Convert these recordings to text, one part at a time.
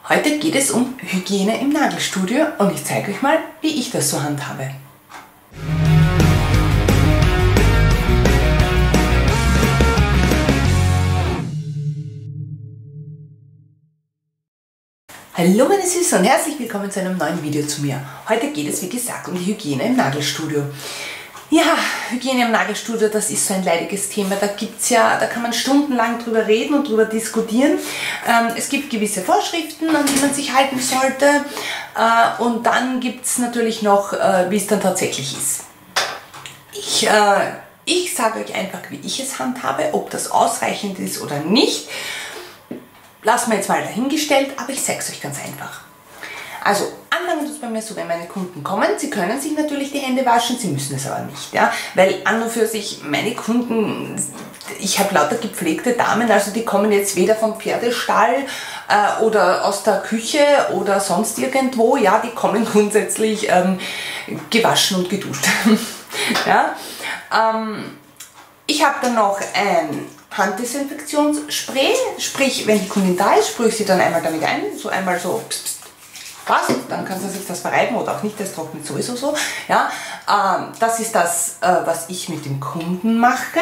Heute geht es um Hygiene im Nagelstudio und ich zeige euch mal, wie ich das so handhabe. Hallo meine Süßen und herzlich willkommen zu einem neuen Video zu mir. Heute geht es wie gesagt um die Hygiene im Nagelstudio. Ja, Hygiene im Nagelstudio, das ist so ein leidiges Thema. Da kann man stundenlang drüber reden und drüber diskutieren. Es gibt gewisse Vorschriften, an die man sich halten sollte. Und dann gibt es natürlich noch, wie es dann tatsächlich ist. Ich sage euch einfach, wie ich es handhabe, ob das ausreichend ist oder nicht. Lassen wir jetzt mal dahingestellt, aber ich zeige es euch ganz einfach. Also, anfangen tut es bei mir so, wenn meine Kunden kommen, sie können sich natürlich die Hände waschen, sie müssen es aber nicht, ja, weil an und für sich meine Kunden, ich habe lauter gepflegte Damen, also die kommen jetzt weder vom Pferdestall oder aus der Küche oder sonst irgendwo, ja, die kommen grundsätzlich gewaschen und geduscht. Ja, ich habe dann noch ein Handdesinfektionsspray, sprich, wenn die Kundin da ist, sprühe ich sie dann einmal damit ein, so einmal so, pst, pst, passt, dann kannst du jetzt das verreiben oder auch nicht, das trocknet sowieso so. Ja, das ist das, was ich mit dem Kunden mache.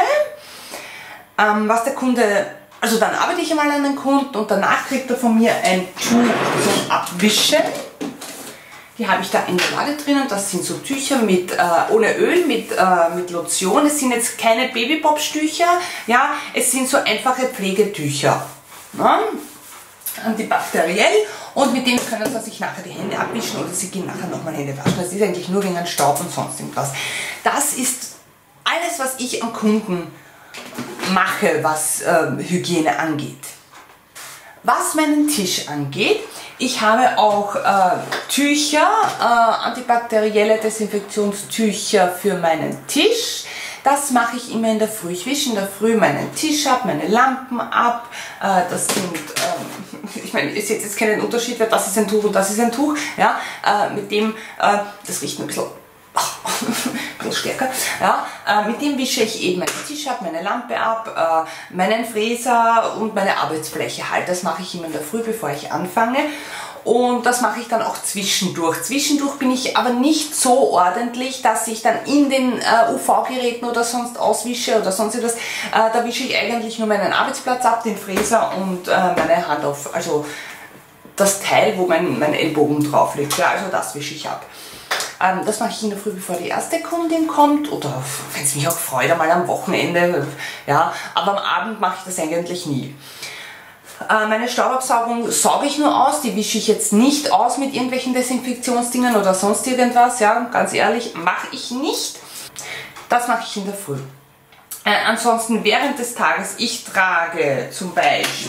Was der Kunde, also dann arbeite ich einmal an den Kunden und danach kriegt er von mir ein Tuch zum Abwischen. Die habe ich da in der Lade drinnen. Das sind so Tücher mit, ohne Öl, mit Lotion. Es sind jetzt keine Babypop-Tücher, ja, es sind so einfache Pflegetücher. Ja, antibakteriell und mit denen können sie sich nachher die Hände abwischen oder sie gehen nachher nochmal Hände waschen. Das ist eigentlich nur wegen Staub und sonst irgendwas. Das ist alles, was ich am Kunden mache, was Hygiene angeht. Was meinen Tisch angeht, ich habe auch Tücher, antibakterielle Desinfektionstücher für meinen Tisch. Das mache ich immer in der Früh. Ich wische in der Früh meinen Tisch ab, meine Lampen ab. Das sind, ich meine, ihr seht jetzt keinen Unterschied, weil das ist ein Tuch und das ist ein Tuch. Ja, mit dem, das riecht ein bisschen, ein bisschen stärker. Ja, mit dem wische ich eben meinen Tisch ab, meine Lampe ab, meinen Fräser und meine Arbeitsfläche halt. Das mache ich immer in der Früh, bevor ich anfange. Und das mache ich dann auch zwischendurch. Zwischendurch bin ich aber nicht so ordentlich, dass ich dann in den UV-Geräten oder sonst auswische oder sonst etwas. Da wische ich eigentlich nur meinen Arbeitsplatz ab, den Fräser und meine Hand auf, also das Teil, wo mein Ellbogen drauf liegt. Ja, also das wische ich ab. Das mache ich in der Früh, bevor die erste Kundin kommt oder wenn es mich auch freut, einmal am Wochenende. Ja, aber am Abend mache ich das eigentlich nie. Meine Staubabsaugung sauge ich nur aus, die wische ich jetzt nicht aus mit irgendwelchen Desinfektionsdingen oder sonst irgendwas, ja, ganz ehrlich, mache ich nicht. Das mache ich in der Früh. Ansonsten während des Tages, ich trage zum Beispiel,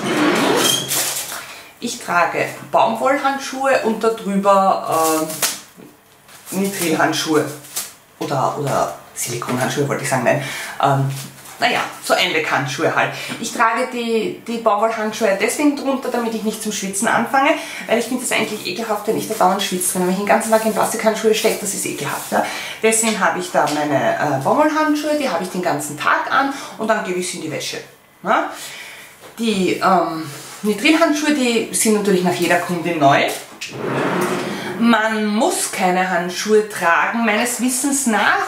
Baumwollhandschuhe und darüber Nitrilhandschuhe oder Silikonhandschuhe wollte ich sagen, nein. Naja, so Einweghandschuhe halt. Ich trage die Baumwollhandschuhe deswegen drunter, damit ich nicht zum Schwitzen anfange, weil ich finde das eigentlich ekelhaft, wenn ich da dauernd schwitze. Wenn ich den ganzen Tag in Plastikhandschuhe stecke, das ist ekelhaft. Ja? Deswegen habe ich da meine Baumwollhandschuhe, die habe ich den ganzen Tag an und dann gebe ich sie in die Wäsche. Ja? Die Nitrilhandschuhe, die sind natürlich nach jeder Kundin neu. Man muss keine Handschuhe tragen, meines Wissens nach.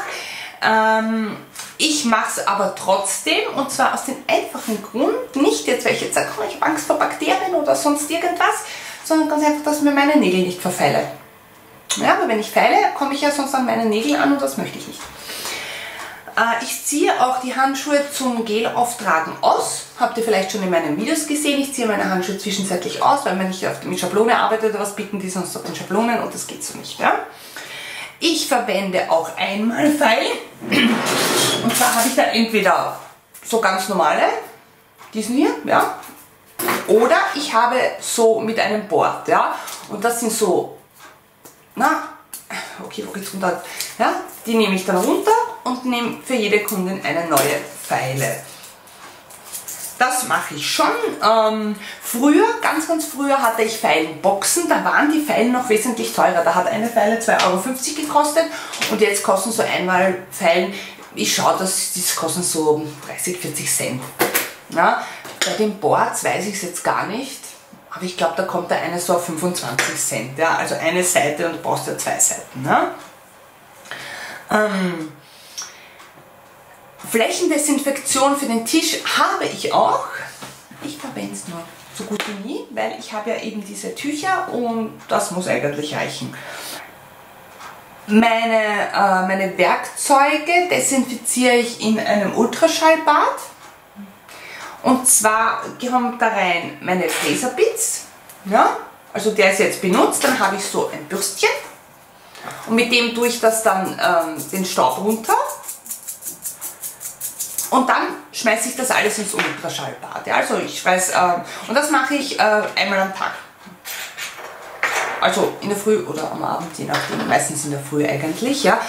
Ich mache es aber trotzdem und zwar aus dem einfachen Grund, nicht jetzt, weil ich jetzt sage, ich habe Angst vor Bakterien oder sonst irgendwas, sondern ganz einfach, dass ich mir meine Nägel nicht verfeile. Ja, aber wenn ich feile, komme ich ja sonst an meine Nägel an und das möchte ich nicht. Ich ziehe auch die Handschuhe zum Gelauftragen aus. Habt ihr vielleicht schon in meinen Videos gesehen. Ich ziehe meine Handschuhe zwischenzeitlich aus, weil man nicht mit Schablone arbeitet oder was, bieten die sonst auf den Schablonen und das geht so nicht. Ja? Ich verwende auch Einmalfeil. Und zwar habe ich da entweder so ganz normale, diesen hier, ja, oder ich habe so mit einem Board, ja, und das sind so, na, okay, wo geht's runter? Ja, die nehme ich dann runter und nehme für jede Kundin eine neue Feile. Das mache ich schon. Früher, ganz früher hatte ich Feilenboxen, da waren die Feilen noch wesentlich teurer. Da hat eine Feile 2,50 € gekostet und jetzt kosten so einmal Feilen, ich schaue, dass das kosten so 30, 40 Cent. Ja, bei den Boards weiß ich es jetzt gar nicht. Aber ich glaube, da kommt der eine so auf 25 Cent. Ja? Also eine Seite und du brauchst ja 2 Seiten. Ne? Flächendesinfektion für den Tisch habe ich auch. Ich verwende es nur so gut wie nie, weil ich habe ja eben diese Tücher und das muss eigentlich reichen. Meine Werkzeuge desinfiziere ich in einem Ultraschallbad. Und zwar kommt da rein meine Fräserbits. Ja? Also der ist jetzt benutzt, dann habe ich so ein Bürstchen. Und mit dem tue ich das dann den Staub runter. Und dann schmeiße ich das alles ins Ultraschallbad. Ja? Also ich schmeiß, und das mache ich einmal am Tag. Also in der Früh oder am Abend, je nachdem, meistens in der Früh eigentlich. Ja.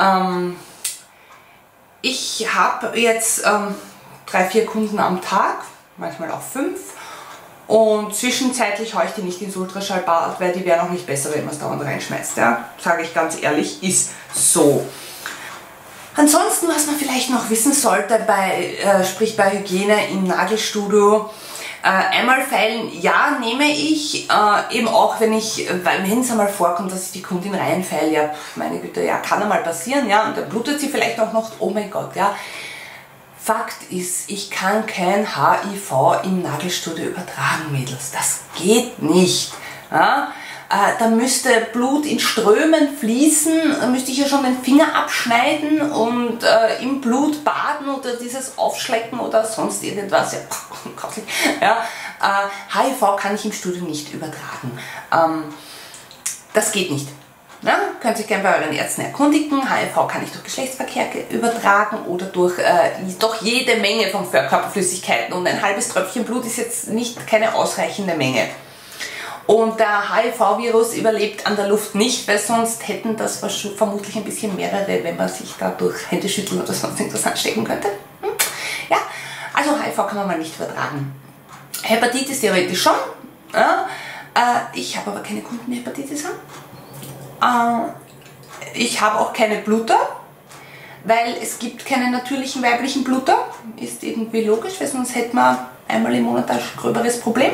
Ich habe jetzt 3-4 Kunden am Tag, manchmal auch 5. Und zwischenzeitlich haue ich die nicht ins Ultraschallbad, weil die wären auch nicht besser, wenn man es dauernd reinschmeißt. Ja. Sage ich ganz ehrlich, ist so. Ansonsten, was man vielleicht noch wissen sollte, sprich bei Hygiene im Nagelstudio, einmal feilen, ja, nehme ich, eben auch wenn es einmal vorkommt, dass ich die Kundin reinfeile, ja, meine Güte, ja, kann einmal passieren, ja, und dann blutet sie vielleicht auch noch, oh mein Gott, ja. Fakt ist, ich kann kein HIV im Nagelstudio übertragen, Mädels, das geht nicht, ja. Da müsste Blut in Strömen fließen, da müsste ich ja schon den Finger abschneiden und im Blut baden oder dieses Aufschlecken oder sonst irgendwas. Ja, ja, HIV kann ich im Studio nicht übertragen. Das geht nicht. Ja, könnt ihr euch gerne bei euren Ärzten erkundigen. HIV kann ich durch Geschlechtsverkehr übertragen oder durch doch jede Menge von Körperflüssigkeiten, und ein halbes Tröpfchen Blut ist jetzt nicht keine ausreichende Menge. Und der HIV-Virus überlebt an der Luft nicht, weil sonst hätten das vermutlich ein bisschen mehrere, wenn man sich da durch Händeschütteln oder sonst irgendwas anstecken könnte. Ja, also HIV kann man mal nicht übertragen. Hepatitis theoretisch schon. Ja. Ich habe aber keine Kunden, die Hepatitis haben. Ich habe auch keine Bluter, weil es gibt keine natürlichen weiblichen Bluter. Ist irgendwie logisch, weil sonst hätte man einmal im Monat ein gröberes Problem.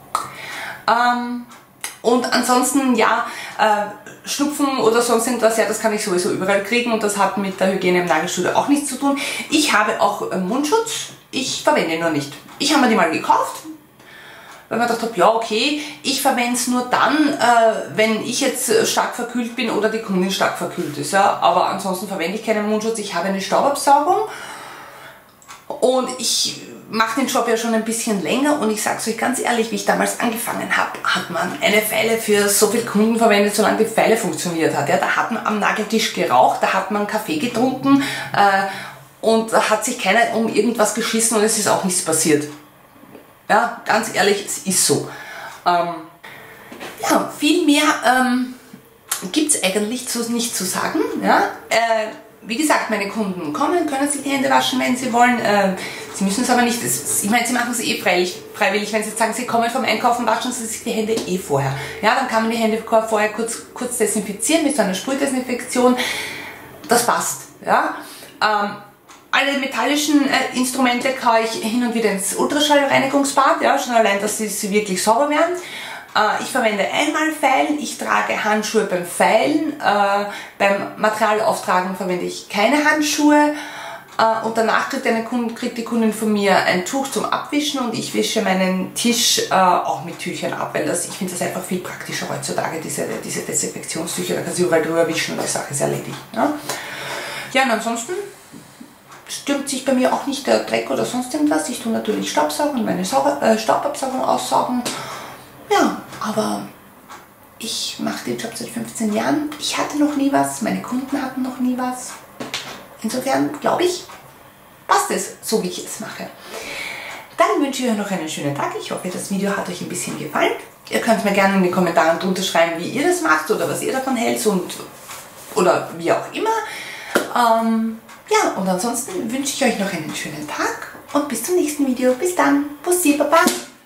Und ansonsten, ja, Schnupfen oder sonst irgendwas, ja, das kann ich sowieso überall kriegen und das hat mit der Hygiene im Nagelstudio auch nichts zu tun. Ich habe auch Mundschutz, ich verwende ihn nur nicht. Ich habe mir die mal gekauft, weil man gedacht habe, ja okay, ich verwende es nur dann, wenn ich jetzt stark verkühlt bin oder die Kundin stark verkühlt ist. Ja? Aber ansonsten verwende ich keinen Mundschutz, ich habe eine Staubabsaugung und ich mache den Job ja schon ein bisschen länger und ich sage es euch ganz ehrlich, wie ich damals angefangen habe, hat man eine Feile für so viele Kunden verwendet, solange die Feile funktioniert hat. Ja, da hat man am Nageltisch geraucht, da hat man Kaffee getrunken und da hat sich keiner um irgendwas geschissen und es ist auch nichts passiert. Ja, ganz ehrlich, es ist so. Ja, viel mehr gibt es eigentlich nicht zu sagen. Ja? Wie gesagt, meine Kunden kommen, können sich die Hände waschen, wenn sie wollen. Sie müssen es aber nicht, ich meine, sie machen es eh freiwillig. Wenn sie jetzt sagen, sie kommen vom Einkaufen, waschen sie sich die Hände eh vorher. Ja, dann kann man die Hände vorher kurz desinfizieren mit so einer Sprühdesinfektion. Das passt. Ja. Alle metallischen Instrumente kann ich hin und wieder ins Ultraschallreinigungsbad, ja, schon allein, dass sie wirklich sauber werden. Ich verwende Einmalfeilen, ich trage Handschuhe beim Feilen, beim Materialauftragen verwende ich keine Handschuhe und danach kriegt die Kundin von mir ein Tuch zum Abwischen und ich wische meinen Tisch auch mit Tüchern ab, weil ich finde das einfach viel praktischer heutzutage, diese Desinfektionstücher, da kann sie überall drüber wischen und die Sache ist erledigt. Ja, ja, und ansonsten stürmt sich bei mir auch nicht der Dreck oder sonst irgendwas. Ich tue natürlich Staubsaugen, meine Staubabsaugung aussaugen. Ja, aber ich mache den Job seit 15 Jahren. Ich hatte noch nie was, meine Kunden hatten noch nie was. Insofern glaube ich, passt es, so wie ich es mache. Dann wünsche ich euch noch einen schönen Tag. Ich hoffe, das Video hat euch ein bisschen gefallen. Ihr könnt mir gerne in den Kommentaren drunter schreiben, wie ihr das macht oder was ihr davon hält oder wie auch immer. Ja, und ansonsten wünsche ich euch noch einen schönen Tag und bis zum nächsten Video. Bis dann. Bussi, Baba.